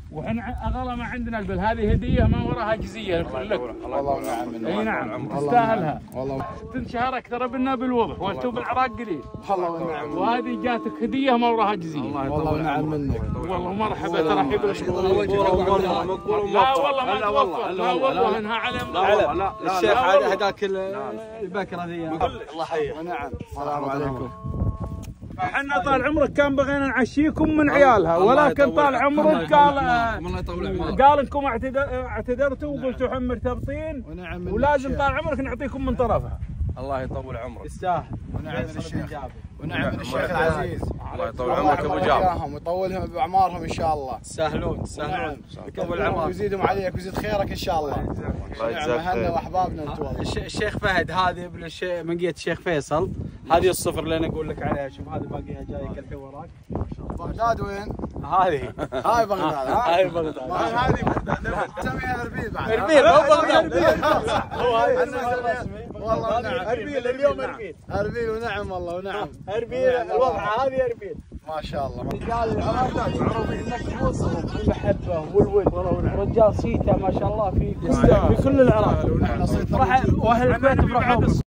واحنا اغلى ما عندنا البل، هذه هديه ما وراها جزيه لك. والله نعم. اي نعم تستاهلها. والله تنشهر اكثر بنا بالوضح وانتم بالعراق قليل. والله نعم. وهذه جاتك هديه ما وراها جزيه. والله نعم منك. والله مرحبا ترحيب لك. لا والله ما توفر. لا والله انها علم. لا الشيخ هداك البكره ذي. الله يحييك. ونعم. السلام عليكم. احنا طال عمرك كان بغينا نعشيكم من عيالها، ولكن طال عمرك قال انكم اعتذرتوا وقلتوا احنا مرتبطين ولازم طال عمرك نعطيكم من طرفها. الله يطول عمرك. يستاهل. ونعم من الشيخ. ونعم من الشيخ العزيز. الله يطول عمرك ابو جابر. ويطولهم باعمارهم ان شاء الله. تسهلون. يطول عمرك ويزيدهم عليك ويزيد خيرك ان شاء الله. الله يجزاك خير. اهلنا واحبابنا انتم والله. الشيخ فهد هذه ابن منقيه الشيخ فيصل، هذه الصفر اللي انا اقول لك عليها. شوف هذه باقيها جايك الحين وراك. بغداد وين؟ هذه هاي بغداد. هاي بغداد. هذه بغداد. تسميها اربيل بعد. اربيل مو بغداد. هو هاي والله ونعم. اربيل اليوم اربيل. اربيل ونعم والله ونعم. اربيل الوضع هذه اربيل. ما شاء الله. رجال العراق مكبوسهم بالمحبه والود. رجال سيتا ما شاء الله في كل العراق. واهل البيت فرحوا.